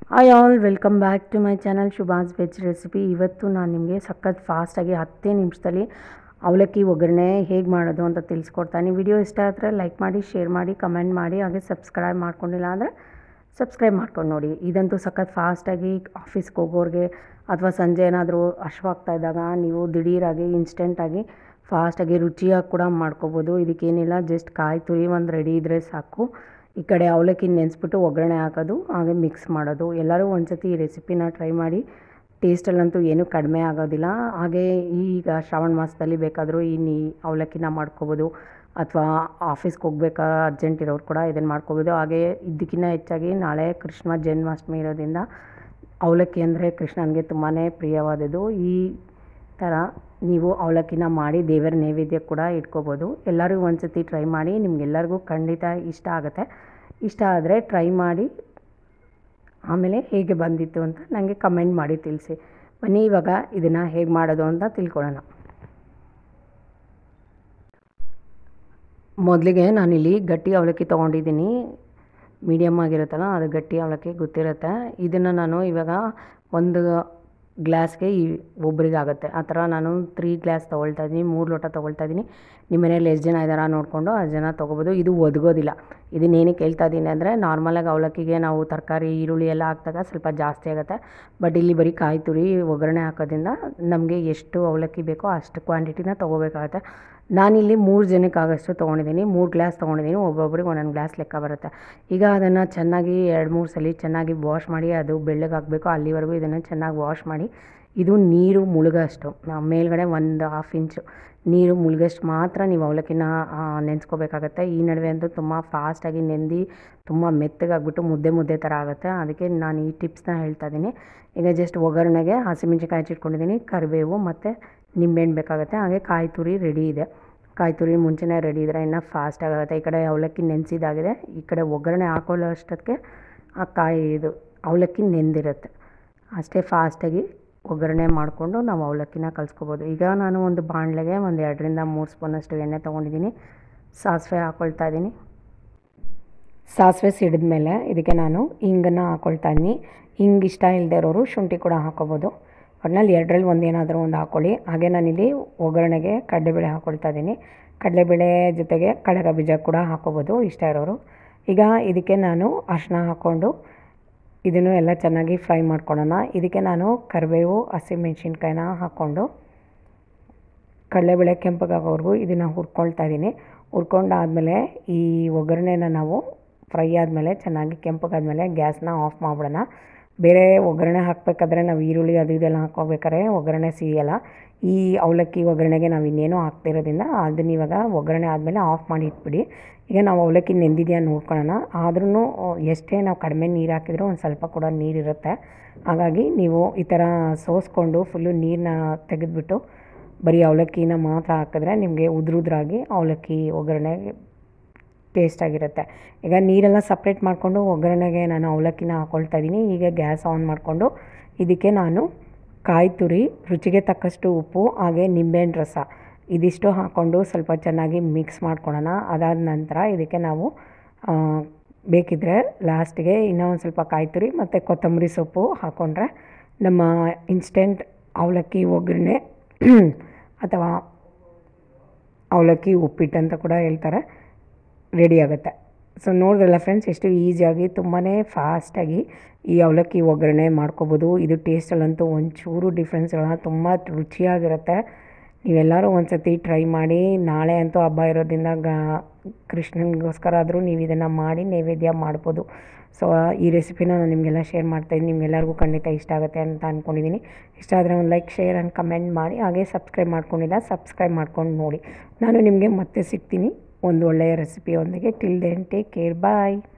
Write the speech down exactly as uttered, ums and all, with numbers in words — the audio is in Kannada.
Hi all, welcome back to my channel Shubha's veg recipe. ಇವತ್ತು ನಾನು ನಿಮಗೆ ಸಖತ್ ಫಾಸ್ಟಾಗಿ ಹತ್ತೇ ನಿಮಿಷದಲ್ಲಿ ಅವಲಕ್ಕಿ ಒಗ್ಗರಣೆ ಹೇಗೆ ಮಾಡೋದು ಅಂತ ತಿಳಿಸ್ಕೊಡ್ತಾನೆ. ವಿಡಿಯೋ ಇಷ್ಟ ಆದರೆ ಲೈಕ್ ಮಾಡಿ, ಶೇರ್ ಮಾಡಿ, ಕಮೆಂಟ್ ಮಾಡಿ, ಹಾಗೆ ಸಬ್ಸ್ಕ್ರೈಬ್ ಮಾಡ್ಕೊಂಡಿಲ್ಲ ಅಂದರೆ ಸಬ್ಸ್ಕ್ರೈಬ್ ಮಾಡ್ಕೊಂಡು ನೋಡಿ. ಇದಂತೂ ಸಖತ್ ಫಾಸ್ಟಾಗಿ ಆಫೀಸ್ಗೆ ಹೋಗೋರಿಗೆ ಅಥವಾ ಸಂಜೆ ಏನಾದರೂ ಹಶ್ವಾಗ್ತಾ ಇದ್ದಾಗ ನೀವು ದಿಢೀರಾಗಿ ಇನ್ಸ್ಟೆಂಟಾಗಿ ಫಾಸ್ಟಾಗಿ ರುಚಿಯಾಗಿ ಕೂಡ ಮಾಡ್ಕೋಬೋದು. ಇದಕ್ಕೇನಿಲ್ಲ, ಜಸ್ಟ್ ಕಾಯಿ ತುರಿ ಒಂದು ರೆಡಿ ಇದ್ದರೆ ಸಾಕು. ಈ ಕಡೆ ಅವಲಕ್ಕಿ ನೆನೆಸ್ಬಿಟ್ಟು ಒಗ್ಗರಣೆ ಹಾಕೋದು, ಹಾಗೆ ಮಿಕ್ಸ್ ಮಾಡೋದು. ಎಲ್ಲರೂ ಒಂದು ಸತಿ ಈ ರೆಸಿಪಿನ ಟ್ರೈ ಮಾಡಿ. ಟೇಸ್ಟಲ್ಲಂತೂ ಏನೂ ಕಡಿಮೆ ಆಗೋದಿಲ್ಲ. ಹಾಗೆ ಈಗ ಶ್ರಾವಣ ಮಾಸದಲ್ಲಿ ಬೇಕಾದರೂ ಈ ನೀ ಅವಲಕ್ಕಿನ ಮಾಡ್ಕೋಬೋದು, ಅಥವಾ ಆಫೀಸ್ಗೆ ಹೋಗ್ಬೇಕಾ ಅರ್ಜೆಂಟ್ ಇರೋರು ಕೂಡ ಇದನ್ನು ಮಾಡ್ಕೋಬೋದು. ಹಾಗೆ ಇದಕ್ಕಿಂತ ಹೆಚ್ಚಾಗಿ ನಾಳೆ ಕೃಷ್ಣ ಜನ್ಮಾಷ್ಟಮಿ ಇರೋದ್ರಿಂದ ಅವಲಕ್ಕಿ ಅಂದರೆ ಕೃಷ್ಣನಿಗೆ ತುಂಬಾ ಪ್ರಿಯವಾದದ್ದು. ಈ ಥರ ನೀವು ಅವಲಕ್ಕಿನ ಮಾಡಿ ದೇವರ ನೈವೇದ್ಯ ಕೂಡ ಇಟ್ಕೋಬೋದು. ಎಲ್ಲರೂ ಒಂದು ಸತಿ ಟ್ರೈ ಮಾಡಿ, ನಿಮಗೆಲ್ಲರಿಗೂ ಖಂಡಿತ ಇಷ್ಟ ಆಗುತ್ತೆ. ಇಷ್ಟ ಆದರೆ ಟ್ರೈ ಮಾಡಿ, ಆಮೇಲೆ ಹೇಗೆ ಬಂದಿತ್ತು ಅಂತ ನನಗೆ ಕಮೆಂಟ್ ಮಾಡಿ ತಿಳಿಸಿ. ಬನ್ನಿ ಇವಾಗ ಇದನ್ನು ಹೇಗೆ ಮಾಡೋದು ಅಂತ ತಿಳ್ಕೊಳ್ಳೋಣ. ಮೊದಲಿಗೆ ನಾನಿಲ್ಲಿ ಗಟ್ಟಿ ಅವಲಕ್ಕಿ ತೊಗೊಂಡಿದ್ದೀನಿ. ಮೀಡಿಯಮ್ ಆಗಿರುತ್ತಲ್ಲ, ಅದು ಗಟ್ಟಿ ಅವಲಕ್ಕಿ ಗೊತ್ತಿರುತ್ತೆ. ಇದನ್ನು ನಾನು ಇವಾಗ ಒಂದು ಗ್ಲಾಸ್ಗೆ ಈ ಒಬ್ರಿಗಾಗುತ್ತೆ ಆ ಥರ ನಾನು ತ್ರೀ ಗ್ಲಾಸ್ ತೊಗೊಳ್ತಾ ಇದ್ದೀನಿ, ಮೂರು ಲೋಟ ತೊಗೊಳ್ತಾ ಇದ್ದೀನಿ. ನಿಮ್ಮ ಮನೇಲಿ ಎಷ್ಟು ಜನ ಇದ್ದಾರ ನೋಡಿಕೊಂಡು ಅಷ್ಟು ಜನ ತೊಗೋಬೋದು. ಇದು ಒದಗೋದಿಲ್ಲ. ಇದನ್ನೇನಕ್ಕೆ ಹೇಳ್ತಾ ಇದ್ದೀನಿ ಅಂದರೆ, ನಾರ್ಮಲಾಗಿ ಅವಲಕ್ಕಿಗೆ ನಾವು ತರಕಾರಿ ಈರುಳ್ಳಿ ಎಲ್ಲ ಹಾಕಿದಾಗ ಸ್ವಲ್ಪ ಜಾಸ್ತಿ ಆಗುತ್ತೆ. ಬಟ್ ಇಲ್ಲಿ ಬರೀ ಕಾಯಿ ತುರಿ ಒಗ್ಗರಣೆ ಹಾಕೋದ್ರಿಂದ ನಮಗೆ ಎಷ್ಟು ಅವಲಕ್ಕಿ ಬೇಕೋ ಅಷ್ಟು ಕ್ವಾಂಟಿಟಿನ ತೊಗೋಬೇಕಾಗತ್ತೆ. ನಾನಿಲ್ಲಿ ಮೂರು ಜನಕ್ಕಾಗಷ್ಟು ತೊಗೊಂಡಿದ್ದೀನಿ. ಮೂರು ಗ್ಲಾಸ್ ತೊಗೊಂಡಿದ್ದೀನಿ. ಒಬ್ಬೊಬ್ರಿಗೆ ಒಂದೊಂದು ಗ್ಲಾಸ್ ಲೆಕ್ಕ ಬರುತ್ತೆ. ಈಗ ಅದನ್ನು ಚೆನ್ನಾಗಿ ಎರಡು ಮೂರು ಸಲ ಚೆನ್ನಾಗಿ ವಾಶ್ ಮಾಡಿ, ಅದು ಬೆಳ್ಳಗಾಗಬೇಕು ಅಲ್ಲಿವರೆಗೂ ಇದನ್ನು ಚೆನ್ನಾಗಿ ವಾಶ್ ಮಾಡಿ, ಇದು ನೀರು ಮುಳುಗೋಷ್ಟು ಮೇಲ್ಗಡೆ ಒಂದು ಹಾಫ್ ಇಂಚು ನೀರು ಮುಳುಗೋಷ್ಟು ಮಾತ್ರ ನೀವು ಅವಲಕ್ಕಿನ ನೆನೆಸ್ಕೋಬೇಕಾಗತ್ತೆ. ಈ ನಡುವೆ ಅಂತೂ ತುಂಬ ಫಾಸ್ಟಾಗಿ ನೆಂದು ತುಂಬ ಮೆತ್ತಗಾಗ್ಬಿಟ್ಟು ಮುದ್ದೆ ಮುದ್ದೆ ಥರ ಆಗುತ್ತೆ. ಅದಕ್ಕೆ ನಾನು ಈ ಟಿಪ್ಸ್ನ ಹೇಳ್ತಾ ಇದ್ದೀನಿ. ಈಗ ಜಸ್ಟ್ ಒಗ್ಗರಣೆಗೆ ಹಸಿಮೆಣ್ಸಿನ್ಕಾಯಿ ಹಚ್ಚಿಟ್ಕೊಂಡಿದ್ದೀನಿ, ಕರಿಬೇವು ಮತ್ತು ನಿಂಬೆಹಣ್ಣು ಬೇಕಾಗುತ್ತೆ. ಹಾಗೆ ಕಾಯಿ ತುರಿ ರೆಡಿ ಇದೆ. ಕಾಯಿ ತುರಿ ಮುಂಚೆನೇ ರೆಡಿ ಇದ್ದರೆ ಇನ್ನೂ ಫಾಸ್ಟಾಗಿ ಆಗುತ್ತೆ. ಈ ಕಡೆ ಅವಲಕ್ಕಿ ನೆನೆಸಿದಾಗಿದೆ, ಈ ಕಡೆ ಒಗ್ಗರಣೆ ಹಾಕೊಳ್ಳೋ ಅಷ್ಟೊತ್ತಿಗೆ ಆ ಕಾಯಿ ಇದು ಅವಲಕ್ಕಿ ನೆಂದಿರುತ್ತೆ. ಅಷ್ಟೇ ಫಾಸ್ಟಾಗಿ ಒಗ್ಗರಣೆ ಮಾಡಿಕೊಂಡು ನಾವು ಅವಲಕ್ಕಿನ ಕಲಿಸ್ಕೋಬೋದು. ಈಗ ನಾನು ಒಂದು ಬಾಣಲೆಗೆ ಒಂದು ಎರಡರಿಂದ ಮೂರು ಸ್ಪೂನಷ್ಟು ಎಣ್ಣೆ ತೊಗೊಂಡಿದ್ದೀನಿ. ಸಾಸಿವೆ ಹಾಕ್ಕೊಳ್ತಾ ಇದ್ದೀನಿ. ಸಾಸಿವೆ ಸಿಡಿದ ಮೇಲೆ ಇದಕ್ಕೆ ನಾನು ಹಿಂಗನ್ನು ಹಾಕ್ಕೊಳ್ತಾ ಇದ್ದೀನಿ. ಹಿಂಗೆ ಇಷ್ಟ ಇಲ್ಲದೆ ಇರೋರು ಶುಂಠಿ ಕೂಡ ಹಾಕ್ಕೋಬೋದು. ಒಟ್ಟಿನಲ್ಲಿ ಎರಡರಲ್ಲಿ ಒಂದು ಏನಾದರೂ ಒಂದು ಹಾಕ್ಕೊಳ್ಳಿ. ಹಾಗೆ ನಾನಿಲ್ಲಿ ಒಗ್ಗರಣೆಗೆ ಕಡಲೆಬೇಳೆ ಹಾಕ್ಕೊಳ್ತಾ ಇದ್ದೀನಿ. ಕಡಲೆಬೇಳೆ ಜೊತೆಗೆ ಕಡಲೆ ಬೀಜ ಕೂಡ ಹಾಕ್ಕೋಬೋದು ಇಷ್ಟ ಇರೋರು. ಈಗ ಇದಕ್ಕೆ ನಾನು ಅರಿಶಿನ ಹಾಕ್ಕೊಂಡು ಇದನ್ನು ಎಲ್ಲ ಚೆನ್ನಾಗಿ ಫ್ರೈ ಮಾಡ್ಕೊಳ್ಳೋಣ. ಇದಕ್ಕೆ ನಾನು ಕರಿಬೇವು ಹಸಿಮೆಣ್ಸಿನ್ಕಾಯಿನ ಹಾಕ್ಕೊಂಡು ಕಡಲೆಬೇಳೆ ಕೆಂಪಗಾಗೋವರೆಗೂ ಇದನ್ನು ಹುರ್ಕೊಳ್ತಾ ಇದ್ದೀನಿ. ಹುರ್ಕೊಂಡಾದಮೇಲೆ ಈ ಒಗ್ಗರಣೆನ ನಾವು ಫ್ರೈ ಆದಮೇಲೆ ಚೆನ್ನಾಗಿ ಕೆಂಪಗಾದ್ಮೇಲೆ ಗ್ಯಾಸ್ನ ಆಫ್ ಮಾಡಿಬಿಡೋಣ. ಬೇರೆ ಒಗ್ಗರಣೆ ಹಾಕಬೇಕಾದ್ರೆ ನಾವು ಈರುಳ್ಳಿ ಅದು ಇದೆಲ್ಲ ಹಾಕ್ಕೋಬೇಕಾದ್ರೆ ಒಗ್ಗರಣೆ ಸಿಹಿಯಲ್ಲ. ಈ ಅವಲಕ್ಕಿ ಒಗ್ಗರಣೆಗೆ ನಾವು ಇನ್ನೇನೋ ಹಾಕ್ತಿರೋದ್ರಿಂದ ಅದನ್ನ ಇವಾಗ ಒಗ್ಗರಣೆ ಆದಮೇಲೆ ಆಫ್ ಮಾಡಿ ಇಟ್ಬಿಡಿ. ಈಗ ನಾವು ಅವಲಕ್ಕಿ ನೆಂದಿದೆಯಾ ನೋಡ್ಕೊಳ್ಳೋಣ. ಆದ್ರೂ ಎಷ್ಟೇ ನಾವು ಕಡಿಮೆ ನೀರು ಹಾಕಿದರೂ ಒಂದು ಸ್ವಲ್ಪ ಕೂಡ ನೀರಿರುತ್ತೆ. ಹಾಗಾಗಿ ನೀವು ಈ ಥರ ಸೋಸ್ಕೊಂಡು ಫುಲ್ಲು ನೀರನ್ನ ತೆಗೆದುಬಿಟ್ಟು ಬರೀ ಅವಲಕ್ಕಿನ ಮಾತ್ರ ಹಾಕಿದ್ರೆ ನಿಮಗೆ ಉದುರುದ್ರಾಗಿ ಅವಲಕ್ಕಿ ಒಗ್ಗರಣೆ ಟೇಸ್ಟಾಗಿರುತ್ತೆ. ಈಗ ನೀರೆಲ್ಲ ಸಪ್ರೇಟ್ ಮಾಡಿಕೊಂಡು ಒಗ್ಗರಣೆಗೆ ನಾನು ಅವಲಕ್ಕಿನ ಹಾಕ್ಕೊಳ್ತಾ ಇದ್ದೀನಿ. ಈಗ ಗ್ಯಾಸ್ ಆನ್ ಮಾಡಿಕೊಂಡು ಇದಕ್ಕೆ ನಾನು ಕಾಯಿ ತುರಿ, ರುಚಿಗೆ ತಕ್ಕಷ್ಟು ಉಪ್ಪು, ಹಾಗೆ ನಿಂಬೆಹಣ್ಣು ರಸ ಇದಿಷ್ಟು ಹಾಕ್ಕೊಂಡು ಸ್ವಲ್ಪ ಚೆನ್ನಾಗಿ ಮಿಕ್ಸ್ ಮಾಡ್ಕೊಳ್ಳೋಣ. ಅದಾದ ನಂತರ ಇದಕ್ಕೆ ನಾವು ಬೇಕಿದ್ದರೆ ಲಾಸ್ಟಿಗೆ ಇನ್ನೂ ಒಂದು ಸ್ವಲ್ಪ ಕಾಯಿ ತುರಿ ಮತ್ತು ಕೊತ್ತಂಬರಿ ಸೊಪ್ಪು ಹಾಕ್ಕೊಂಡ್ರೆ ನಮ್ಮ ಇನ್ಸ್ಟೆಂಟ್ ಅವಲಕ್ಕಿ ಒಗ್ಗರಣೆ ಅಥವಾ ಅವಲಕ್ಕಿ ಉಪ್ಪಿಟ್ಟು ಅಂತ ಕೂಡ ಹೇಳ್ತಾರೆ, ರೆಡಿ ಆಗುತ್ತೆ. ಸೊ ನೋಡಿದ್ರಲ್ಲ ಫ್ರೆಂಡ್ಸ್, ಎಷ್ಟು ಈಸಿಯಾಗಿ ತುಂಬಾ ಫಾಸ್ಟಾಗಿ ಈ ಅವಲಕ್ಕಿ ಒಗ್ಗರಣೆ ಮಾಡ್ಕೋಬೋದು. ಇದು ಟೇಸ್ಟಲ್ಲಂತೂ ಒಂಚೂರು ಡಿಫ್ರೆನ್ಸ್ ಇರೋಲ್ಲ, ತುಂಬ ರುಚಿಯಾಗಿರುತ್ತೆ. ನೀವೆಲ್ಲರೂ ಒಂದು ಸತಿ ಟ್ರೈ ಮಾಡಿ. ನಾಳೆ ಅಂತೂ ಹಬ್ಬ ಇರೋದ್ರಿಂದ ಗ ಕೃಷ್ಣನಿಗೋಸ್ಕರ ಆದರೂ ನೀವು ಇದನ್ನು ಮಾಡಿ ನೈವೇದ್ಯ ಮಾಡ್ಬೋದು. ಸೊ ಈ ರೆಸಿಪಿನ ನಾನು ನಿಮಗೆಲ್ಲ ಶೇರ್ ಮಾಡ್ತಾಯಿದ್ದೀನಿ. ನಿಮಗೆಲ್ಲರಿಗೂ ಖಂಡಿತ ಇಷ್ಟ ಆಗುತ್ತೆ ಅಂತ ಅಂದ್ಕೊಂಡಿದ್ದೀನಿ. ಇಷ್ಟ ಆದರೆ ಒಂದು ಲೈಕ್, ಶೇರ್ ಆ್ಯಂಡ್ ಕಮೆಂಟ್ ಮಾಡಿ. ಹಾಗೆ ಸಬ್ಸ್ಕ್ರೈಬ್ ಮಾಡ್ಕೊಂಡಿಲ್ಲ ಸಬ್ಸ್ಕ್ರೈಬ್ ಮಾಡ್ಕೊಂಡು ನೋಡಿ. ನಾನು ನಿಮಗೆ ಮತ್ತೆ ಸಿಗ್ತೀನಿ ಒಂದು ಒಳ್ಳೆಯ ರೆಸಿಪಿಯೊಂದಿಗೆ. ಟಿಲ್ ದೆನ್ ಟೇಕ್ ಕೇರ್, ಬಾಯ್.